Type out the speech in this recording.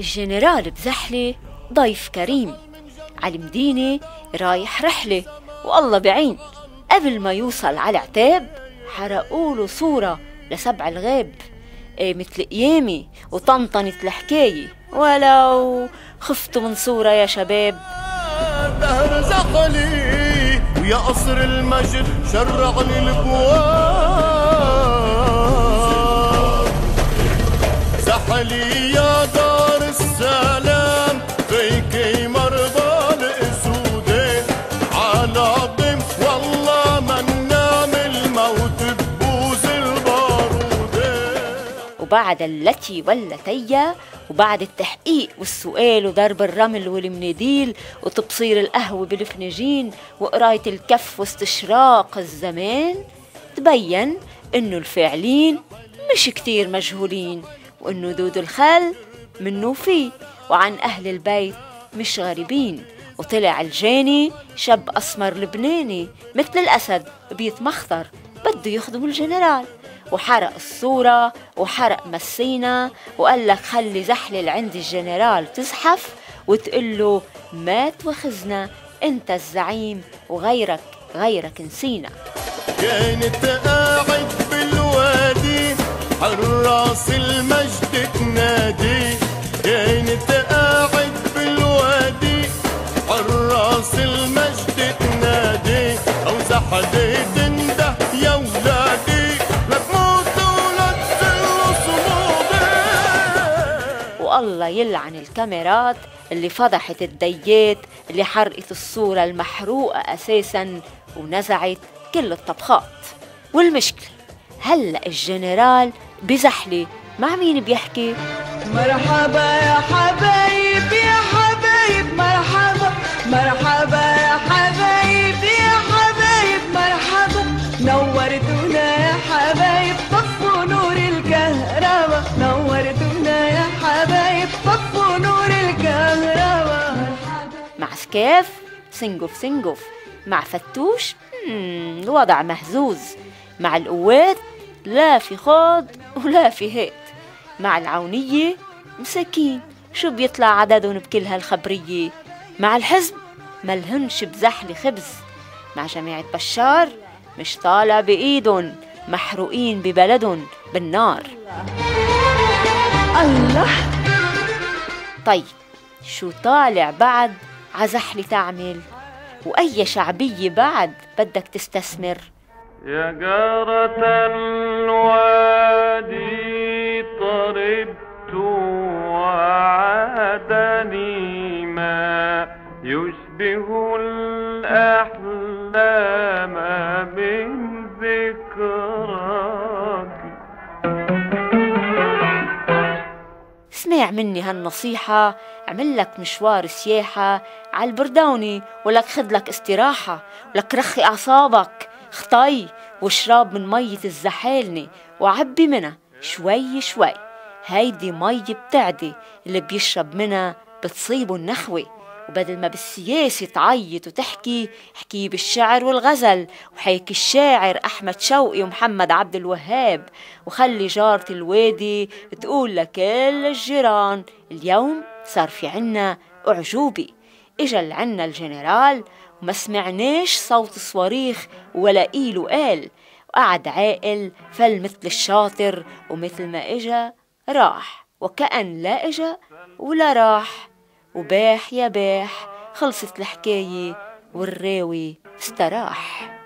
الجنرال بزحلة ضيف كريم على المدينة رايح رحلة، والله بعين قبل ما يوصل على عتاب حرقوله صورة لسبع الغاب. مثل قيامي وطنطنت الحكاية، ولو خفتوا من صورة يا شباب. دهر زحلي ويا قصر المجد شرعني البواب، زحلي يا دار السلام فيكي مرضى الاسودين، على ضم والله من نام الموت ببوز البارودين. وبعد التي والتيا، وبعد التحقيق والسؤال وضرب الرمل والمناديل وتبصير القهوة بالفنجين وقراية الكف واستشراق الزمان، تبين إنه الفاعلين مش كتير مجهولين، وإنه دود الخل منه فيه، وعن أهل البيت مش غريبين. وطلع الجاني شاب أسمر لبناني مثل الأسد بيتمخضر بده يخدم الجنرال، وحرق الصورة وحرق مسينا وقال لك خلي زحلة عند الجنرال تزحف وتقله ما توخزنا انت الزعيم وغيرك نسينا. كانت قاعد بالوادي حراس المجد تنادي، كانت قاعد بالوادي حراس المجد تنادي، او زحلة تنده يا ولادي لا تموتوا ولا تزلوا صمودي. والله يلعن الكاميرات اللي فضحت الديات اللي حرقت الصورة المحروقة أساساً ونزعت كل الطبخات. والمشكلة هلأ الجنرال بزحلة مع مين بيحكي؟ مرحبا يا حبايب يا حبايب، مرحبا مرحبا يا حبايب يا حبايب، مرحبا نورتونا يا حبايب، طفوا نور الكهرباء، نورتونا يا حبايب، طفوا نور الكهرباء. مع سكاف سنقف، مع فتوش الوضع مهزوز، مع القوات لا في خوض ولا في هيت، مع العونية مساكين شو بيطلع عددهم بكل هالخبرية، مع الحزب ملهنش بزحل خبز، مع جماعة بشار مش طالع بإيدن، محروقين ببلدن بالنار. الله. طيب شو طالع بعد عزحلي تعمل؟ وأي شعبية بعد بدك تستثمر؟ يا جارة الوادي طربت وعادني ما يشبه الأحلام من ذكراك. اسمع مني هالنصيحة، اعمل لك مشوار سياحة على البردوني، ولك خد لك استراحة، ولك رخي أعصابك، خطي واشرب من مية الزحالنة وعبي منها شوي شوي. هيدي مية بتعدي، اللي بيشرب منها بتصيبه النخوة. وبدل ما بالسياسة تعيط وتحكي، حكي بالشعر والغزل، وحيك الشاعر أحمد شوقي ومحمد عبد الوهاب. وخلي جارة الوادي تقول لكل الجيران اليوم صار في عنا أعجوبة، إجا عنا الجنرال وما سمعناش صوت صواريخ ولا إيله قال، وقعد عاقل فل مثل الشاطر، ومثل ما إجا راح وكأن لا إجا ولا راح. وباح يا باح خلصت الحكاية والراوي استراح.